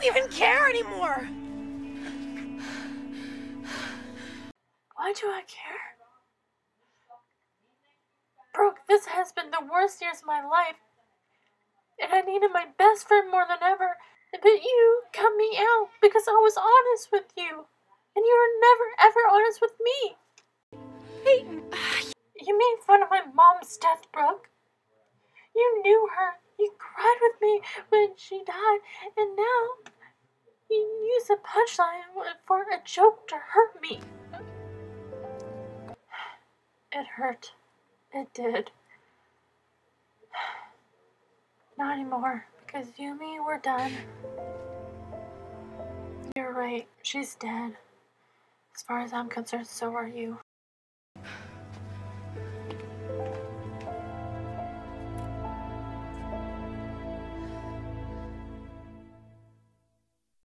you even care anymore? Why do I care? Brooke, this has been the worst years of my life, and I needed my best friend more than ever. But you cut me out because I was honest with you, and you were never ever honest with me. Peyton, you made fun of my mom's death, Brooke. You knew her. You cried with me when she died, and now you use a punchline for a joke to hurt me. It hurt. It did. Not anymore, because you and me were done. You're right. She's dead. As far as I'm concerned, so are you.